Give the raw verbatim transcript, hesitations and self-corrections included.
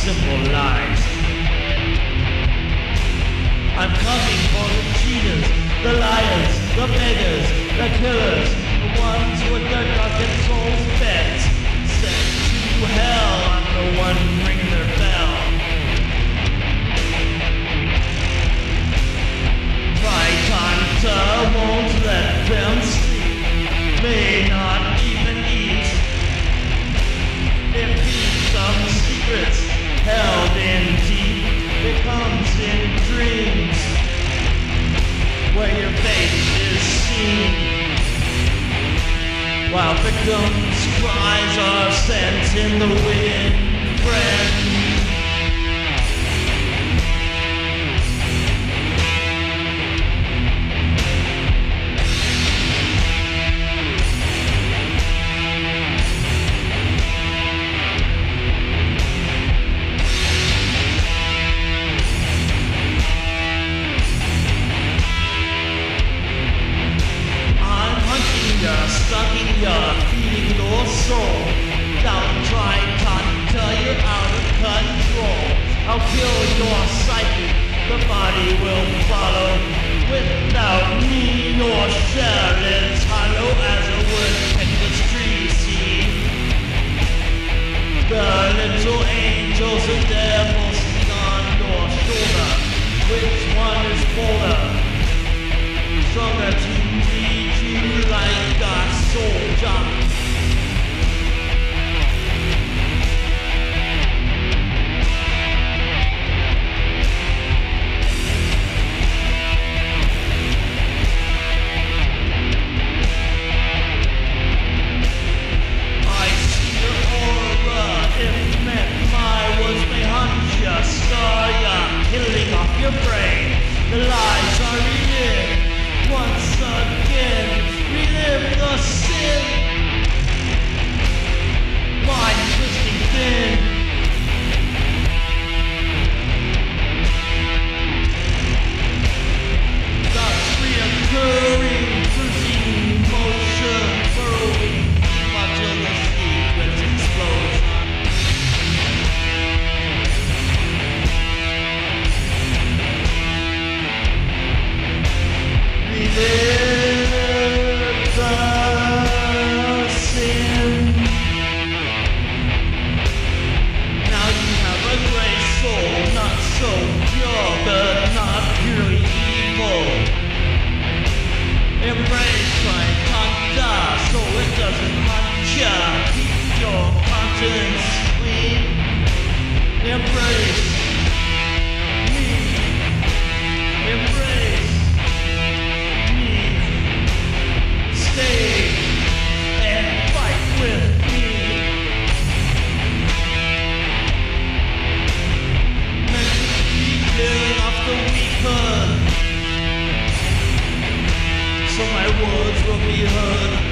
simple lies. I'm coming for the cheaters, the liars, the beggars, the killers, the ones with their darkened souls bent, sent to hell. I'm the one ringing their bell. My hunter won't let them sleep, may not even eat. It keeps some secrets held in deep. It comes in dreams, where your face is seen, while victims' cries are sent in the wind. Friend, stalking ya, feeding your soul. Downtried hunter, you're out of control. I'll kill your psyche, the body will follow. Without me, your shell is hollow as a woodpecker's tree seed. The little angels and devils sing on your shoulder. Which one is bolder? Stronger to lead you like a soldier. I see your aura, if meant my words may hunt ya, scar ya, killing off your brain. The lies are relived once again. Relive the sin, mind twisting thin. Thoughts reoccurring, cruising motion, burrowing deep until the sequence explodes. Relive the sin. Now you have a gray soul, not so pure, but not purely evil. Embrace my conda, so it doesn't haunt ya. Keep your conscience clean. Embrace me. Embrace. Stay and fight with me. Meant to be killing off the weaker, so my words will be heard.